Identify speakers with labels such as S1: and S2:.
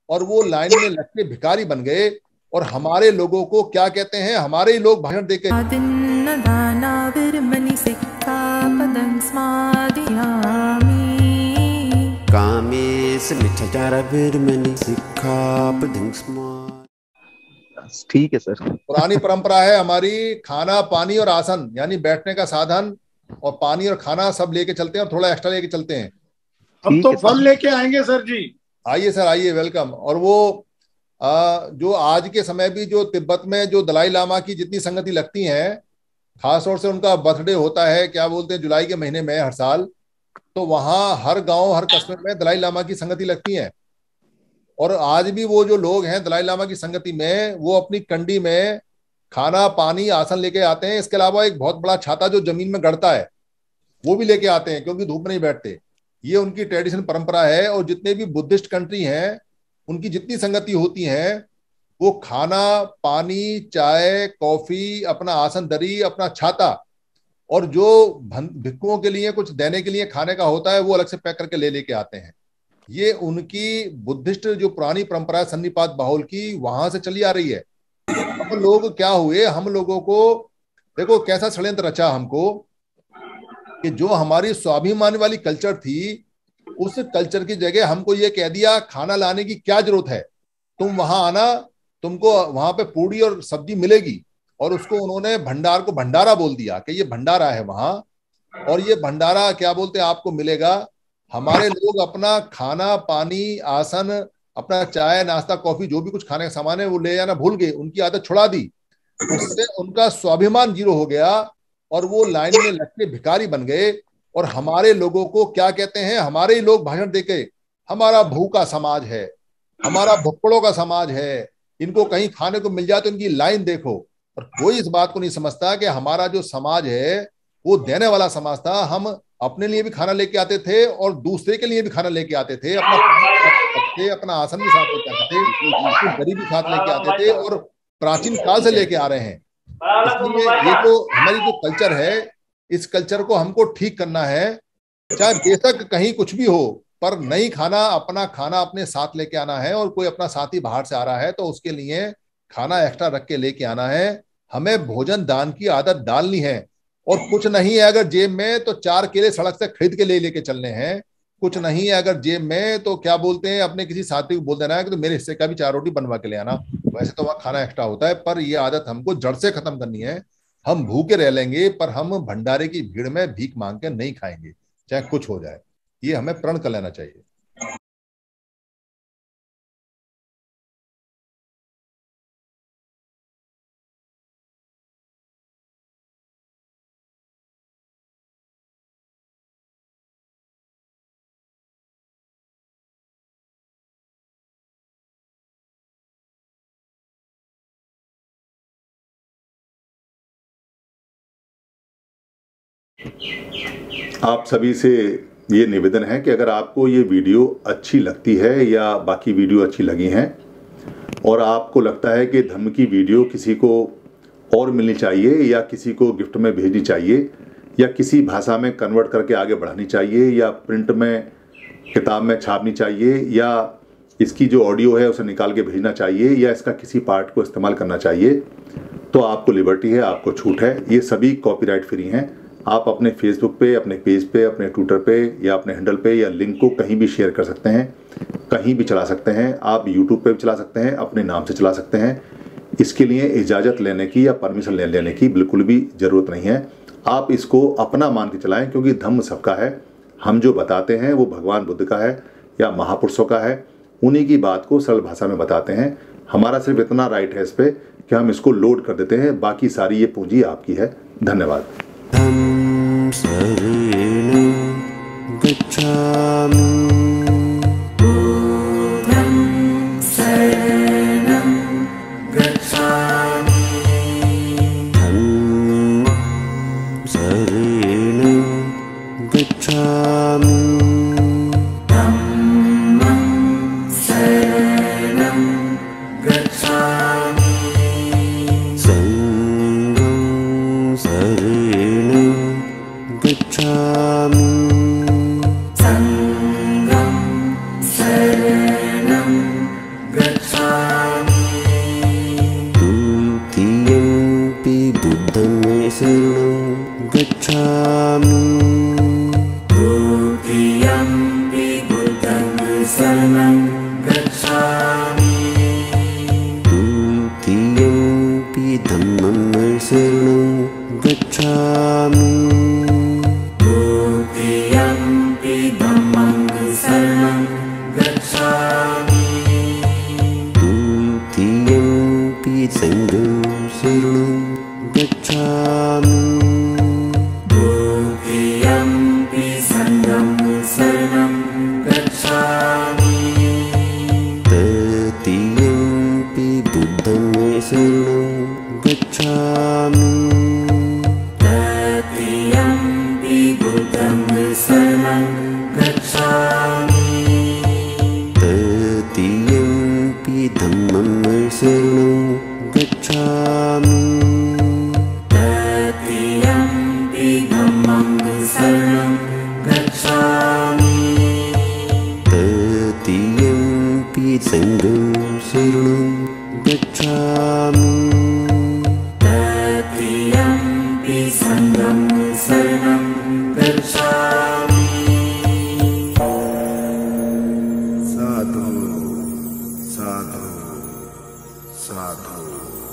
S1: और वो लाइन में लग के भिखारी बन गए। और हमारे लोगों को क्या कहते हैं, हमारे ही लोग भाषण देके
S2: ठीक है सर।
S1: पुरानी परंपरा है हमारी, खाना पानी और आसन यानी बैठने का साधन और पानी और खाना सब लेके चलते हैं और थोड़ा एक्स्ट्रा लेके चलते हैं।
S3: हम तो फल लेके आएंगे सर जी।
S1: आइए सर आइए, वेलकम। और वो जो आज के समय भी जो तिब्बत में जो दलाई लामा की जितनी संगति लगती हैं, खासतौर से उनका बर्थडे होता है क्या बोलते हैं जुलाई के महीने में हर साल, तो वहां हर गांव हर कस्बे में दलाई लामा की संगति लगती है। और आज भी वो जो लोग हैं दलाई लामा की संगति में, वो अपनी कंडी में खाना पानी आसन लेके आते हैं। इसके अलावा एक बहुत बड़ा छाता जो जमीन में गड़ता है वो भी लेके आते हैं, क्योंकि धूप में नहीं बैठते। ये उनकी ट्रेडिशन परंपरा है। और जितने भी बुद्धिस्ट कंट्री हैं उनकी जितनी संगति होती हैं, वो खाना पानी चाय कॉफी अपना आसन दरी अपना छाता और जो भिक्षुओं के लिए कुछ देने के लिए खाने का होता है वो अलग से पैक करके ले लेके आते हैं। ये उनकी बुद्धिस्ट जो पुरानी परंपरा है सन्निपात बाहुल की, वहां से चली आ रही है। अब लोग क्या हुए, हम लोगों को देखो कैसा षड्यंत्र रचा हमको कि जो हमारी स्वाभिमान वाली कल्चर थी, उस कल्चर की जगह हमको ये कह दिया खाना लाने की क्या जरूरत है, तुम वहां आना, तुमको वहां पे पूड़ी और सब्जी मिलेगी। और उसको उन्होंने भंडार को भंडारा बोल दिया कि ये भंडारा है वहां, और ये भंडारा क्या बोलते हैं आपको मिलेगा। हमारे लोग अपना खाना पानी आसन अपना चाय नाश्ता कॉफी जो भी कुछ खाने का सामान है वो ले जाना भूल गए, उनकी आदत छुड़ा दी। उससे उनका स्वाभिमान जीरो हो गया और वो लाइन में लग के भिखारी बन गए। और हमारे लोगों को क्या कहते हैं, हमारे ही लोग भाषण देके हमारा भूखा समाज है, हमारा भुक्कड़ों का समाज है, इनको कहीं खाने को मिल जाए तो इनकी लाइन देखो। और कोई इस बात को नहीं समझता कि हमारा जो समाज है वो देने वाला समाज था। हम अपने लिए भी खाना लेके आते थे और दूसरे के लिए भी खाना लेके आते थे, अपना आसन भी साथ लेके आते थे, दरी भी साथ लेके आते थे, और प्राचीन काल से लेके आ रहे हैं। इसलिए ये जो हमारी जो कल्चर है, इस कल्चर को हमको ठीक करना है। चाहे बेशक कहीं कुछ भी हो, पर नहीं खाना अपने साथ लेके आना है। और कोई अपना साथी बाहर से आ रहा है तो उसके लिए खाना एक्स्ट्रा रख के लेके आना है। हमें भोजन दान की आदत डालनी है। और कुछ नहीं है अगर जेब में तो 4 केले सड़क से खरीद के ले लेके चलने हैं। कुछ नहीं है अगर जेब में तो क्या बोलते हैं अपने किसी साथी को बोल देना है कि तो मेरे हिस्से का भी 4 रोटी बनवा के ले आना। वैसे तो वहाँ खाना एक्स्ट्रा होता है, पर ये आदत हमको जड़ से खत्म करनी है। हम भूखे रह लेंगे पर हम भंडारे की भीड़ में भीख मांग के नहीं खाएंगे, चाहे कुछ हो जाए। ये हमें प्रण कर लेना चाहिए।
S4: आप सभी से ये निवेदन है कि अगर आपको ये वीडियो अच्छी लगती है या बाकी वीडियो अच्छी लगी हैं और आपको लगता है कि धम्म की वीडियो किसी को और मिलनी चाहिए या किसी को गिफ्ट में भेजनी चाहिए या किसी भाषा में कन्वर्ट करके आगे बढ़ानी चाहिए या प्रिंट में किताब में छापनी चाहिए या इसकी जो ऑडियो है उसे निकाल के भेजना चाहिए या इसका किसी पार्ट को इस्तेमाल करना चाहिए, तो आपको लिबर्टी है, आपको छूट है। ये सभी कॉपीराइट फ्री हैं। आप अपने फेसबुक पे, अपने पेज पे, अपने ट्विटर पे या अपने हैंडल पे या लिंक को कहीं भी शेयर कर सकते हैं, कहीं भी चला सकते हैं। आप यूट्यूब पे भी चला सकते हैं, अपने नाम से चला सकते हैं। इसके लिए इजाज़त लेने की या परमिशन लेने की बिल्कुल भी ज़रूरत नहीं है। आप इसको अपना मान के चलाएं, क्योंकि धम्म सबका है। हम जो बताते हैं वो भगवान बुद्ध का है या महापुरुषों का है, उन्हीं की बात को सरल भाषा में बताते हैं। हमारा सिर्फ इतना राइट है इस पर कि हम इसको लोड कर देते हैं, बाकी सारी ये पूंजी आपकी है। धन्यवाद।
S5: Sangam Saranam
S2: संघं शरणं गच्छामि द्वितीयंपि संघं शरणं गच्छामि तृतीयंपि बुद्धं शरणं गच्छामि तृतीयंपि बुद्धं शरणं गच्छामि तृतीयंपि धम्मं शरणं गच्छामि तृतीयंपि धम्मं शरणं गच्छामि तृतीयंपि संघं शरणं गच्छामि तृतीयंपि संघं शरणं गच्छामि साधु साधु साधु